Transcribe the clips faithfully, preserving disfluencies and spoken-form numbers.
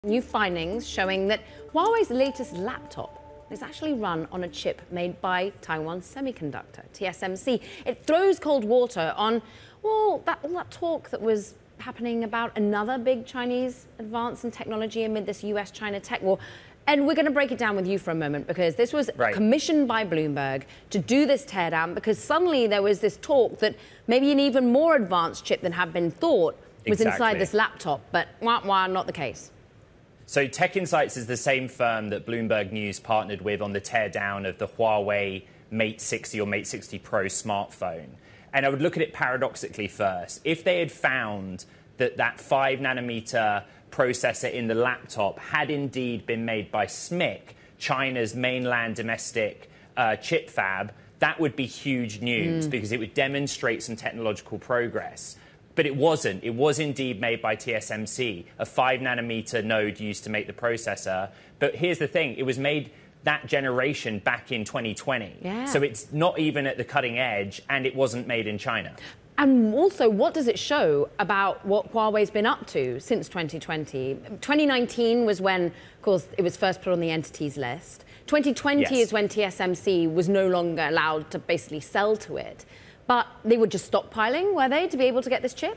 New findings showing that Huawei's latest laptop is actually run on a chip made by Taiwan Semiconductor, T S M C. It throws cold water on, well, that, all that talk that was happening about another big Chinese advance in technology amid this U S China tech war. And we're going to break it down with you for a moment, because this was right. commissioned by Bloomberg to do this teardown, because suddenly there was this talk that maybe an even more advanced chip than had been thought was exactly. inside this laptop. But wah, wah, not the case. So Tech Insights is the same firm that Bloomberg News partnered with on the teardown of the Huawei Mate sixty or Mate sixty Pro smartphone. And I would look at it paradoxically first. If they had found that that five nanometer processor in the laptop had indeed been made by S M I C, China's mainland domestic uh, chip fab, that would be huge news mm. because it would demonstrate some technological progress. But it wasn't. It was indeed made by T S M C, a five nanometer node used to make the processor. But here's the thing. It was made that generation back in twenty twenty. Yeah. So it's not even at the cutting edge, and it wasn't made in China. And also, what does it show about what Huawei's been up to since twenty twenty? twenty nineteen was when, of course, it was first put on the entities list. twenty twenty yes. is when T S M C was no longer allowed to basically sell to it. But they were just stockpiling, were they, to be able to get this chip?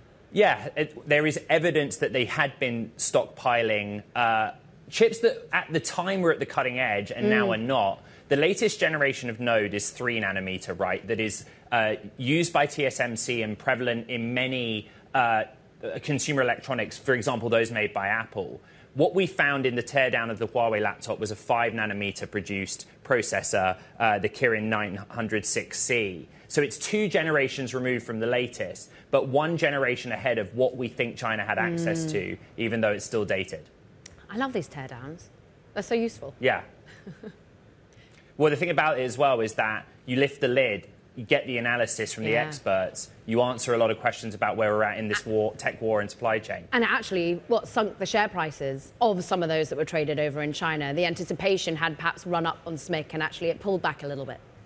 Yeah, it, there is evidence that they had been stockpiling uh, chips that at the time were at the cutting edge and mm. now are not. The latest generation of node is three nanometer, right, that is uh, used by T S M C and prevalent in many uh, consumer electronics, for example, those made by Apple. What we found in the teardown of the Huawei laptop was a five nanometer produced processor, uh, the Kirin nine hundred six C. So it's two generations removed from the latest, but one generation ahead of what we think China had access mm. to, even though it's still dated. I love these teardowns. They're so useful. Yeah. Well, the thing about it as well is that you lift the lid, you get the analysis from the yeah. experts, you answer a lot of questions about where we're at in this war, tech war and supply chain. And actually, what sunk the share prices of some of those that were traded over in China, the anticipation had perhaps run up on S M I C, and actually it pulled back a little bit.